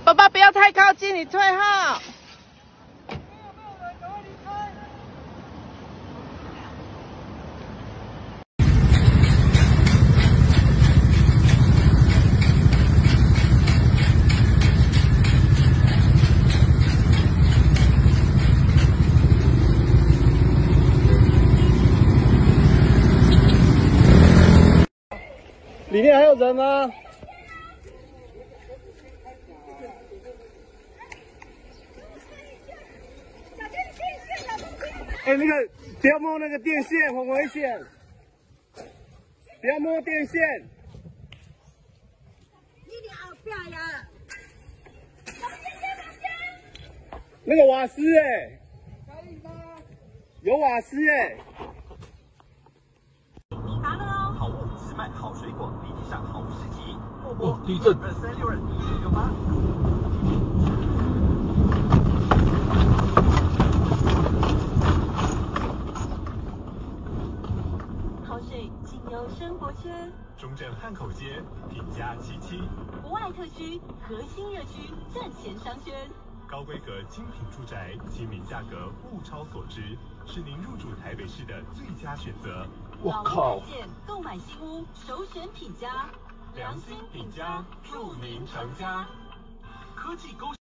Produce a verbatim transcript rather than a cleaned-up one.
爸爸不要太靠近，你退后。 里面还有人吗？哎、欸，那个不要摸那个电线，很危险！不要摸电线。 你的后边呀！ 那个瓦斯哎、欸，可以吗？有瓦斯哎、欸。 你答了哦。 好物只卖好水果，立即上好物市集。 哦，地震！ 二三六二一九六八。 好水仅由生活圈。 中正汉口街品家七七。 博爱特区核心热区站前商圈。 高规格精品住宅，亲民价格，物超所值，是您入住台北市的最佳选择。 我靠！ 购买新屋首选品家， 良心品家，祝您成家。科技沟。